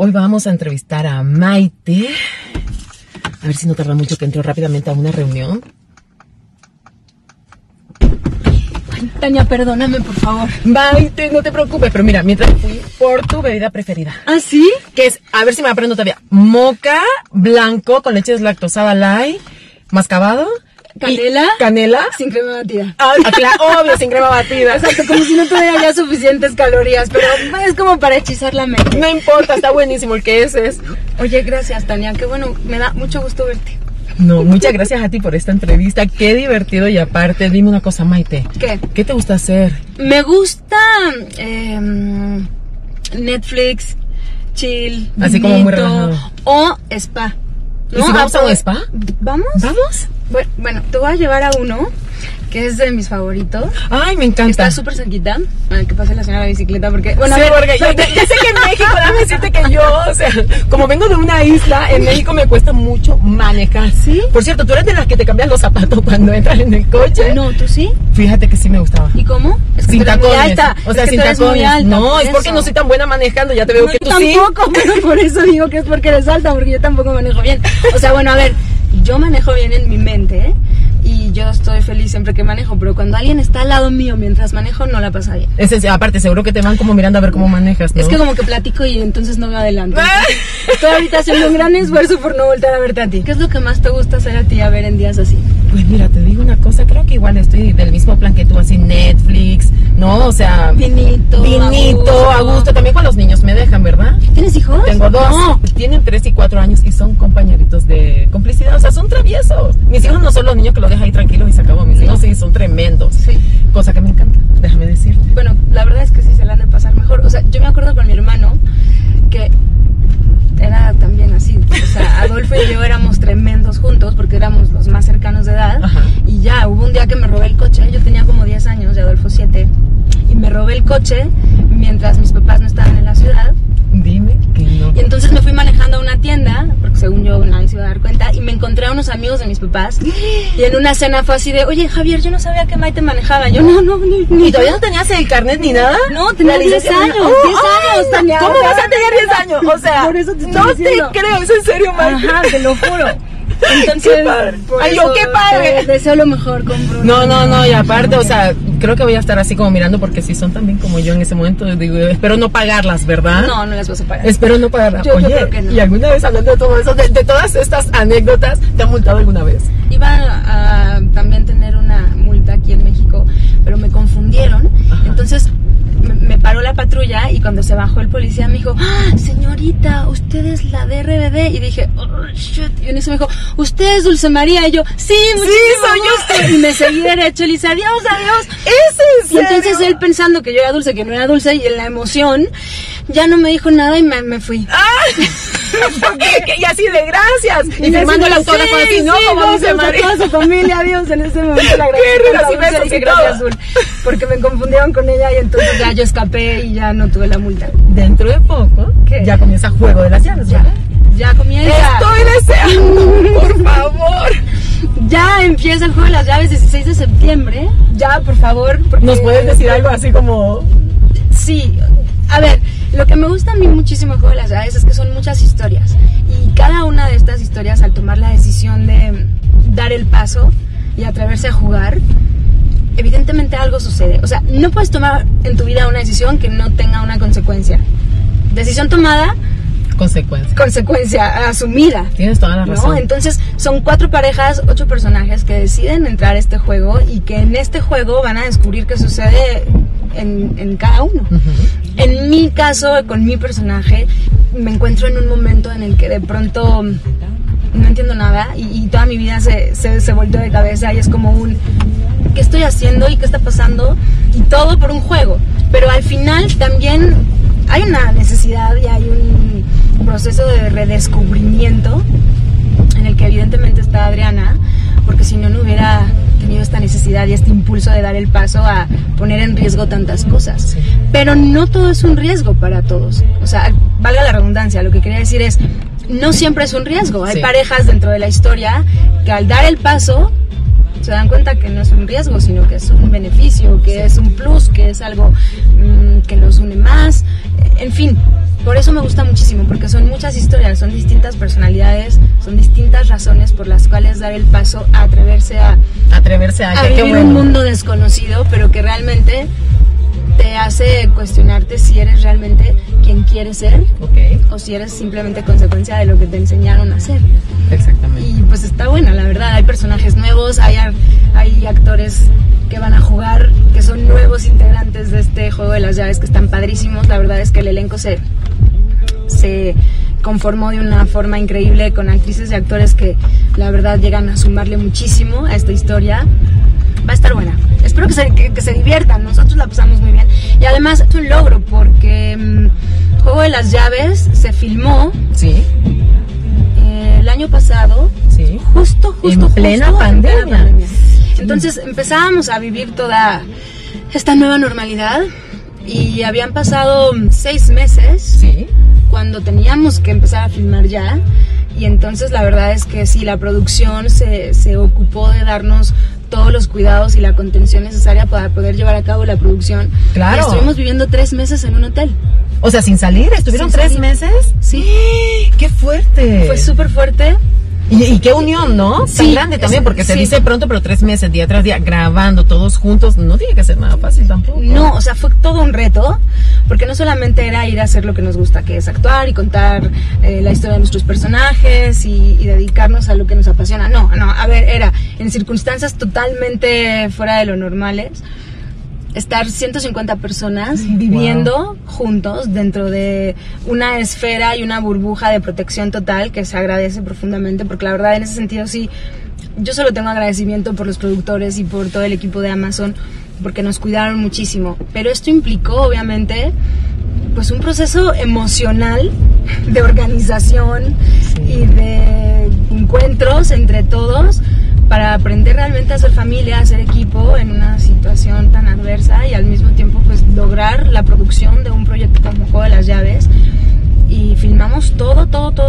Hoy vamos a entrevistar a Maite. A ver si no tarda mucho, que entró rápidamente a una reunión. Tania, perdóname, por favor. Maite, no te preocupes, pero mira, mientras fui por tu bebida preferida. ¿Ah, sí? Que es, a ver si me aprendo todavía, moca blanco con leche deslactosada light, mascabado. Canela. Sin crema batida. Obvio, sin crema batida. Exacto, como si no tuviera ya suficientes calorías, pero es como para hechizar la mente. No importa, está buenísimo el que es. Oye, gracias, Tania, qué bueno, me da mucho gusto verte. No, muchas gracias a ti por esta entrevista, qué divertido. Y aparte, dime una cosa, Maite. ¿Qué te gusta hacer? Me gusta Netflix, chill, así como muy relajado. O spa. ¿Y si vamos a un spa? ¿Vamos? ¿Vamos? Bueno, te voy a llevar a uno que es de mis favoritos. Ay, me encanta. Está súper cerquita. Que pase la señora bicicleta porque... Bueno, sí, porque ya sé que en México, déjame decirte que yo, o sea, como vengo de una isla, en México me cuesta mucho manejar. ¿Sí? Por cierto, ¿tú eres de las que te cambian los zapatos cuando entras en el coche? No, ¿tú sí? Fíjate que sí me gustaba. ¿Y cómo? Es que sin tacones. Muy alta. O sea, sin tacones. No, es porque no soy tan buena manejando, ya te veo que tú sí. Tampoco, pero por eso digo que es porque eres alta, porque yo tampoco manejo bien. O sea, bueno, a ver, yo manejo bien en mi mente, ¿eh? Y yo estoy feliz siempre que manejo, pero cuando alguien está al lado mío mientras manejo, no la pasa bien. Aparte, seguro que te van como mirando a ver cómo manejas, ¿no? Es que como que platico y entonces no me adelanto. Estoy ahorita haciendo un gran esfuerzo por no voltear a verte a ti. ¿Qué es lo que más te gusta hacer a ti a ver en días así? Pues mira, te digo una cosa, creo que igual estoy del mismo plan que tú, así Netflix, ¿no? O sea... Vinito, a gusto, también con los niños me dejan, ¿verdad? ¿Tienes hijos? Tengo 2, no. Tienen 3 y 4 años y son compañeritos de complicidad, o sea, son traviesos. Mis hijos no son los niños que los dejan ahí tranquilos y se acabó, mis hijos sí son tremendos. Sí. Cosa que me encanta, déjame decirte. Bueno, la verdad es que sí se la han de pasar mejor, o sea, yo me acuerdo con mi hermano que era también así, o sea, Adolfo y yo éramos tremendos juntos porque éramos los más cercanos de edad. Ajá. Y ya, hubo un día que me robé el coche, yo tenía como 10 años y Adolfo 7, y me robé el coche mientras mis papás no estaban en la ciudad. Dime que no. Y entonces me fui manejando a una tienda, porque según yo nadie se iba a dar cuenta, y me encontré a unos amigos de mis papás, y en una cena fue así de, oye Javier, yo no sabía que Maite manejaba. Yo ni ¿Y todavía no tenías el carnet ni nada? No, tenía 10 años, 10 años, Tania. ¿Cómo vas a tener 10 años? O sea, por eso te estoy no diciendo. te creo, ¿es en serio, Maite? Ajá, te lo juro. Entonces, qué padre. Ay, eso, qué padre. te deseo lo mejor con Bruno. No, y aparte, o sea, creo que voy a estar así como mirando porque si son también como yo en ese momento, digo, espero no pagarlas, ¿verdad? No las vas a pagar. Espero no pagarlas. Yo Oye, creo que no. ¿Y alguna vez hablando de todo eso, de todas estas anécdotas, te han multado alguna vez? Iba a también tener una multa aquí en México, pero me confundieron. Ajá. Entonces me paró la patrulla y cuando se bajó el policía me dijo, señorita, usted es la de RBD. Y dije, oh, shit. Y en eso me dijo, usted es Dulce María. Y yo, sí, soy yo. Y me seguí derecho y le dice, adiós. ¿Es en serio? Y entonces él pensando que yo era Dulce, que no era Dulce, y en la emoción ya no me dijo nada y me fui. Y así de gracias. Y firmando el autógrafo así, ¿no? Como dice María. Toda su familia, adiós. En ese momento la agradezco. Gracias, Azul. Porque me confundieron con ella y entonces ya yo escapé y ya no tuve la multa. Dentro de poco, ya comienza Juego de las Llaves, ¿verdad? Ya comienza. Estoy deseando, por favor. Ya empieza el Juego de las Llaves, 16 de septiembre. Ya, por favor. ¿Nos puedes decir algo así como...? Sí, a ver, lo que me gusta a mí muchísimo del Juego de las Llaves es que son muchas historias. Y cada una de estas historias, al tomar la decisión de dar el paso y atreverse a jugar, evidentemente algo sucede. O sea, no puedes tomar en tu vida una decisión que no tenga una consecuencia. Decisión tomada, consecuencia asumida. Tienes toda la razón. ¿No? Entonces son 4 parejas, 8 personajes que deciden entrar a este juego y que en este juego van a descubrir qué sucede en cada uno. En mi caso, con mi personaje, me encuentro en un momento en el que de pronto no entiendo nada y toda mi vida se volteó de cabeza y es como un ¿qué estoy haciendo y qué está pasando? Y todo por un juego. Pero al final también hay una necesidad y hay un proceso de redescubrimiento en el que evidentemente está Adriana, porque si no, no hubiera tenido esta necesidad y este impulso de dar el paso a poner en riesgo tantas cosas. Sí. Pero no todo es un riesgo para todos. O sea, valga la redundancia, lo que quería decir es, no siempre es un riesgo. Hay parejas dentro de la historia que al dar el paso se dan cuenta que no es un riesgo, sino que es un beneficio, que es un plus, que es algo que los une más. En fin, por eso me gusta muchísimo, porque son muchas historias, son distintas personalidades, son distintas razones por las cuales dar el paso a atreverse a vivir un mundo desconocido, pero que realmente te hace cuestionarte si eres realmente quien quieres ser, o si eres simplemente consecuencia de lo que te enseñaron a hacer. Exactamente. Y pues está buena, la verdad. Hay personajes nuevos, hay actores que van a jugar, que son nuevos integrantes de este juego de las llaves, que están padrísimos. La verdad es que el elenco se conformó de una forma increíble, con actrices y actores que la verdad llegan a sumarle muchísimo a esta historia. Va a estar buena. Espero que se diviertan. Nosotros la pasamos muy bien. Y además es un logro porque Juego de las Llaves se filmó el año pasado, justo en plena pandemia. Entonces empezábamos a vivir toda esta nueva normalidad y habían pasado 6 meses cuando teníamos que empezar a filmar ya. Y entonces la verdad es que sí, la producción se ocupó de darnos todos los cuidados y la contención necesaria para poder llevar a cabo la producción. Claro. Y estuvimos viviendo 3 meses en un hotel. O sea, sin salir, ¿estuvieron 3 meses? Sí. ¡Qué fuerte! Fue súper fuerte. Y qué unión, ¿no? Tan grande también, porque se dice pronto, pero 3 meses, día tras día, grabando todos juntos, no tiene que ser nada fácil tampoco. No, o sea, fue todo un reto, porque no solamente era ir a hacer lo que nos gusta, que es actuar y contar la historia de nuestros personajes y dedicarnos a lo que nos apasiona. No, a ver, era en circunstancias totalmente fuera de lo normales, estar 150 personas viviendo juntos dentro de una esfera y una burbuja de protección total, que se agradece profundamente, porque la verdad en ese sentido sí, yo solo tengo agradecimiento por los productores y por todo el equipo de Amazon, porque nos cuidaron muchísimo. Pero esto implicó obviamente pues un proceso emocional de organización y de encuentros entre todos, para aprender realmente a ser familia, a ser equipo en una situación tan adversa, y al mismo tiempo pues lograr la producción de un proyecto como Juego de las Llaves. Y filmamos todo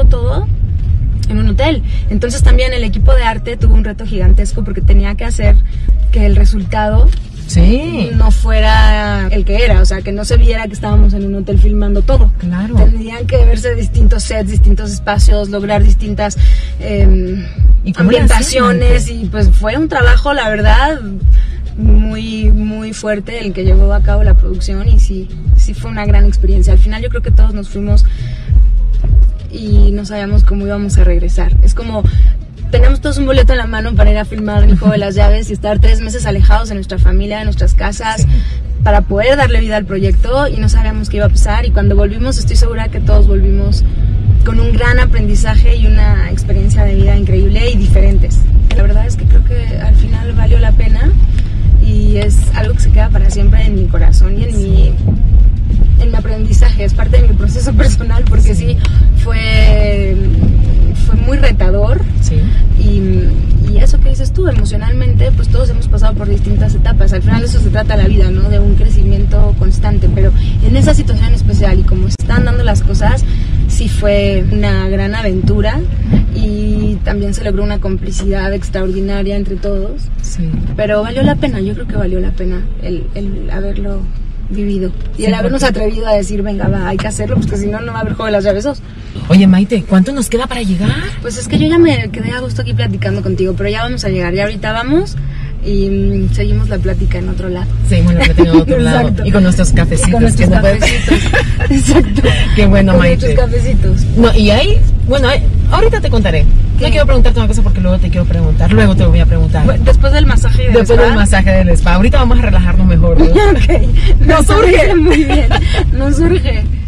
en un hotel. Entonces también el equipo de arte tuvo un reto gigantesco, porque tenía que hacer que el resultado no fuera el que era, o sea, que no se viera que estábamos en un hotel filmando todo. Claro. Tendrían que verse distintos sets, distintos espacios, lograr distintas ambientaciones, y pues fue un trabajo, la verdad, muy, muy fuerte el que llevó a cabo la producción, y sí fue una gran experiencia. Al final yo creo que todos nos fuimos y no sabíamos cómo íbamos a regresar. Es como teníamos todos un boleto en la mano para ir a filmar el Juego de las Llaves y estar 3 meses alejados de nuestra familia, de nuestras casas, para poder darle vida al proyecto, y no sabíamos qué iba a pasar. Y cuando volvimos, estoy segura que todos volvimos con un gran aprendizaje y una experiencia de vida increíble y diferentes. La verdad es que creo que al final valió la pena, y es algo que se queda para siempre en mi corazón y en mi aprendizaje. Es parte de mi proceso personal, porque sí fue muy retador. Y eso que dices tú, emocionalmente, pues todos hemos pasado por distintas etapas. Al final de eso se trata la vida, ¿no? De un crecimiento constante. Pero en esa situación especial, y como se están dando las cosas, sí fue una gran aventura, y también se logró una complicidad extraordinaria entre todos. Pero valió la pena, yo creo que valió la pena el haberlo vivido, y el habernos atrevido a decir, venga, va, hay que hacerlo, porque si no, no va a haber Juego de las Llaves 2. Oye, Maite, ¿cuánto nos queda para llegar? Pues es que yo ya me quedé a gusto aquí platicando contigo, pero ya vamos a llegar, ya ahorita vamos y seguimos la plática en otro lado. Seguimos la plática en otro lado. Y con nuestros cafecitos. Y con nuestros cafecitos. Exacto. Qué bueno, con Maite. Con nuestros cafecitos. No, y ahí, bueno, ahorita te contaré. No quiero preguntarte una cosa porque luego te quiero preguntar. Luego te voy a preguntar. Bueno, después del masaje del Después spa. del masaje del spa. Ahorita vamos a relajarnos mejor, ¿no? Ok. Nos surge. Muy bien. Nos surge.